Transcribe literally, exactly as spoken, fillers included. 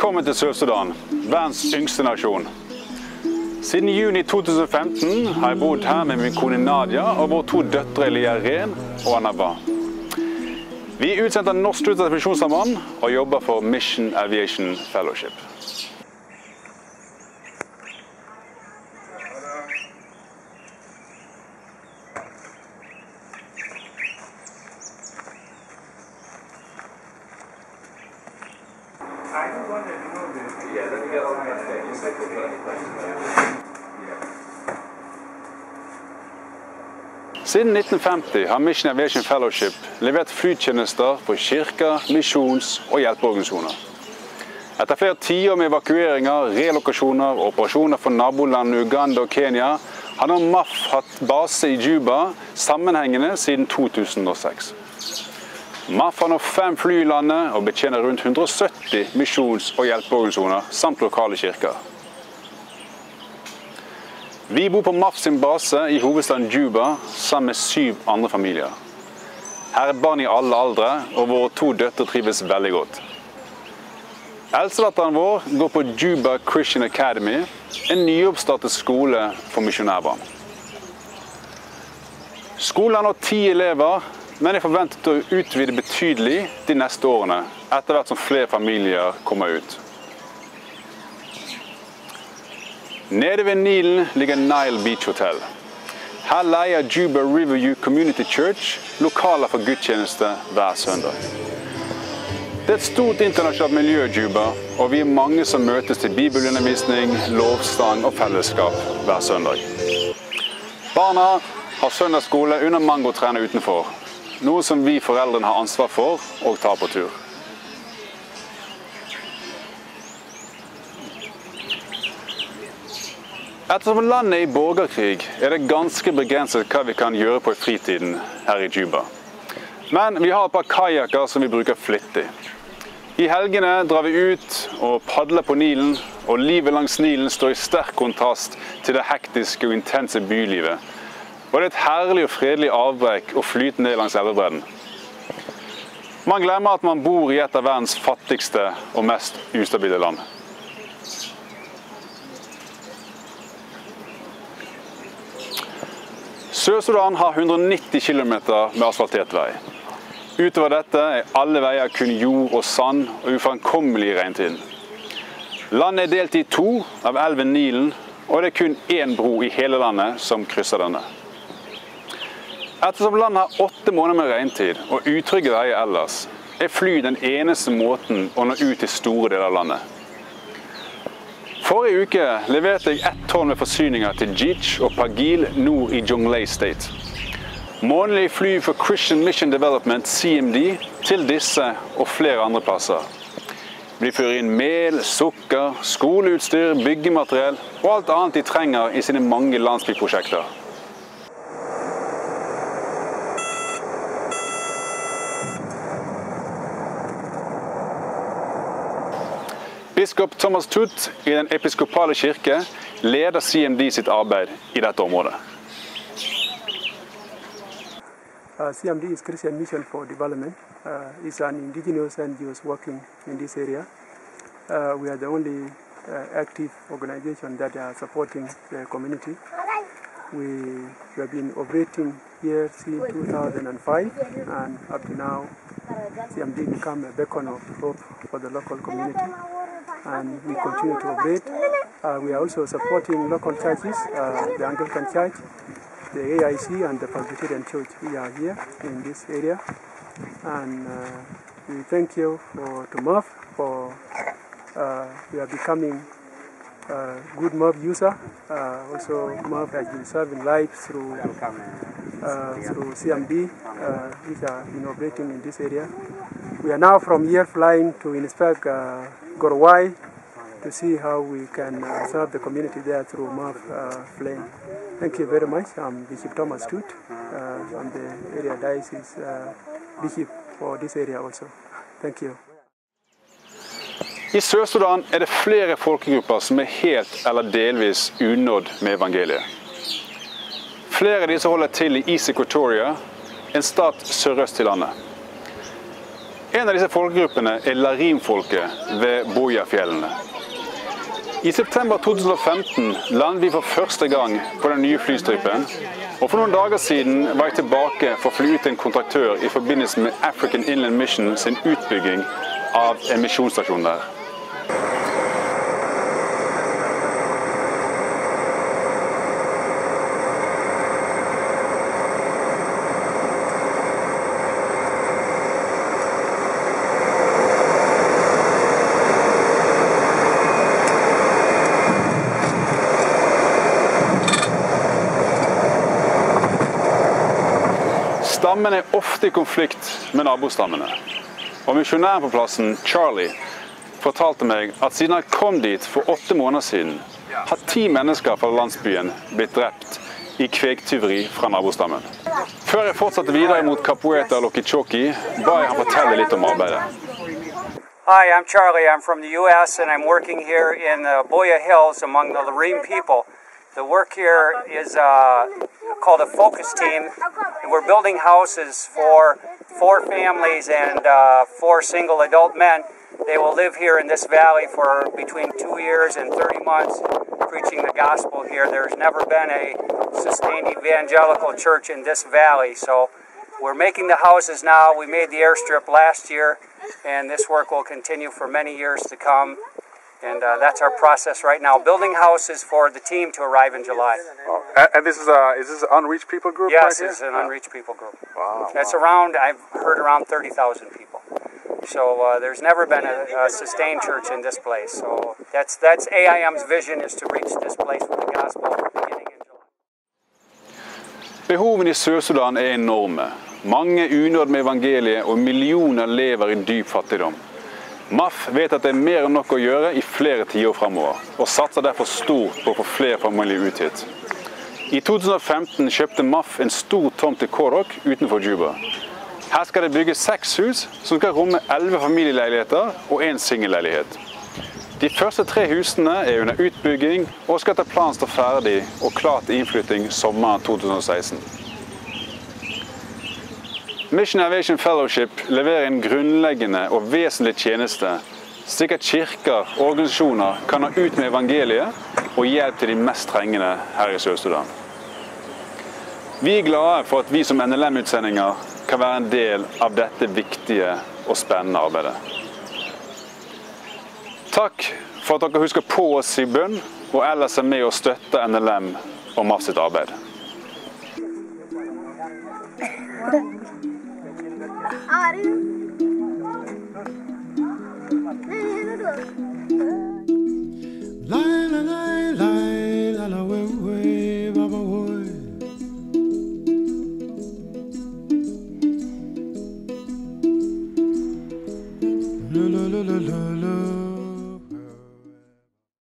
Velkommen til Sør-Sudan, verdens yngste nasjon. Siden juni to tusen og femten har jeg bodd her med min kone Nadia og våre to døtre Elia Ren og Anaba. Vi er utsendt av Norsk Utdanningssamband og jobber for Mission Aviation Fellowship. Siden nitten femti har Mission Aviation Fellowship levert flytjenester for kirker, misjons- og hjelpeorganisasjoner. Etter flere tiår med evakueringer, relokasjoner og operasjoner for nabolandene Uganda og Kenya, har nå M A F hatt base i Juba sammenhengende siden to tusen og seks. M A F har nå fem fly i landet og betjener rundt hundre og sytti misjons- og hjelpeorganisasjoner samt lokale kirker. Vi bor på M A F sin base i hovedstaden Juba sammen med syv andre familier. Her er barn i alle aldre, og våre to døtre trives veldig godt. Eldstedatteren vår går på Juba Christian Academy, en nyoppstartet skole for misjonærbarn. Skolen har nå ti elever, men er forventet å utvide betydelig de neste årene, etter hvert som flere familier kommer ut. Nede ved Nilen ligger Nile Beach Hotel. Her leier Juba Riverview Community Church lokaler for gudstjeneste hver søndag. Det er et stort internasjonalt miljø i Juba, og vi er mange som møtes til bibelundervisning, lovsang og fellesskap hver søndag. Barna har søndagsskole under mangotrærne utenfor, noe som vi foreldrene har ansvar for og tar på tur. Ettersom landet er i borgerkrig, er det ganske begrenset hva vi kan gjøre på fritiden her i Juba. Men vi har et par kajakker som vi bruker flittig. I helgene drar vi ut og padler på Nilen, og livet langs Nilen står i sterk kontrast til det hektiske og intense bylivet. Og det er et herlig og fredelig avbrekk å flyte ned langs elvebredden. Man glemmer at man bor i et av verdens fattigste og mest ustabile land. Sør-Sudan har hundre og nitti kilometer med asfaltert vei. Utover dette er alle veier kun jord og sand og uframkommelig i regntiden. Landet er delt i to av elven Nilen, og det er kun én bro i hele landet som krysser denne. Ettersom landet har åtte måneder med regntid og utrygge veier ellers, er fly den eneste måten å nå ut til store deler av landet. Forrige uke leverte jeg ett tonn med forsyninger til Jich og Pagil nord i Jonglei State. Månedlig fly for Christian Mission Development, C M D, til disse og flere andre plasser. Vi fører inn mel, sukker, skoleutstyr, byggemateriell og alt annet de trenger i sine mange landsbyprosjekter. Biskop Thomas Tutt i den episkopale kirke leder C M D sitt arbeid i dette området. Uh, C M D is Christian Mission for Development. Uh, it's an indigenous N G O working in this area. Uh, we are the only uh, active organization that are supporting the community. We, we have been operating here since two thousand five, and up to now C M D became a beacon of hope for the local community. And we continue to operate. Uh, we are also supporting local churches, uh, the Anglican Church, the A I C and the Presbyterian Church. We are here in this area. And uh, we thank you for, to M A F for uh, we are becoming a good M A F user. Uh, also M A F has been serving lives through, uh, through C M D, uh, which are been operating in this area. We are now from here flying to inspect uh, Gorwai to see how we can uh, serve the community there through M A F uh, plane. Thank you very much. I'm Bishop Thomas Tutt. Uh, I'm the area diocese uh, bishop for this area also. Thank you. I Sør-Sudan er det flere folkegrupper som er helt eller delvis unådd med evangeliet. Flere av disse holder til i East Equatoria, en stat sørøst i landet. En av disse folkegruppene er Larim-folket ved Boyafjellene. I september to tusen og femten landet vi for første gang på den nye flystripen, og for noen dager siden var jeg tilbake for å fly ut en kontraktør i forbindelse med African Inland Mission sin utbygging av en misjonsstasjon der. Stammene er ofte i konflikt med nabostammene. Og misjonæren på plassen, Charlie, fortalte meg at siden han kom dit for åtte måneder siden, har ti mennesker fra landsbyen blitt drept i kvegtyveri fra nabostammen. Før jeg fortsatte videre mot Capoeira Lokichoki, ba jeg han fortelle litt om arbeidet. Hi, I'm Charlie. I'm from the U S and I'm working here in the Boya Hills among the Larim people. The work here is uh, called a focus team. We're building houses for four families and uh, four single adult men. They will live here in this valley for between two years and thirty months, preaching the gospel here. There's never been a sustained evangelical church in this valley, so we're making the houses now. We made the airstrip last year, and this work will continue for many years to come. And uh, that's our process right now, building houses for the team to arrive in July. Oh, and, and this is a is this an unreached people group? Yes, right here? it's an unreached people group. Wow. That's wow. around, I've heard around thirty thousand people. So uh, there's never been a, a sustained church in this place. So that's that's A I M's vision, is to reach this place with the gospel beginning in July. Behovene i Sør-Sudan er enorme. Mange unådd med evangeliet, og millioner lever i dyp fattigdom. M A F vet at det er mer enn nok å gjøre i flere tiår fremover, og satser derfor stort på å få flere familier ut hit. I to tusen og femten kjøpte M A F en stor tomt til Korok utenfor Juba. Her skal det bygges seks hus som skal romme elleve familieleiligheter og en singelleilighet. De første tre husene er under utbygging og skal etter planen stå ferdig og klart til innflytting sommeren to tusen og seksten. Mission Aviation Fellowship leverer en grunnleggende og vesentlig tjeneste, slik at kirker og organisasjoner kan ha ut med evangeliet og hjelp til de mest trengende her i Sør-Sudan. Vi er glade for at vi som N L M-utsendinger kan være en del av dette viktige og spennende arbeidet. Takk for at dere husker på oss i bønn, og ellers er med å støtte N L M og M A F sitt arbeid. Are you?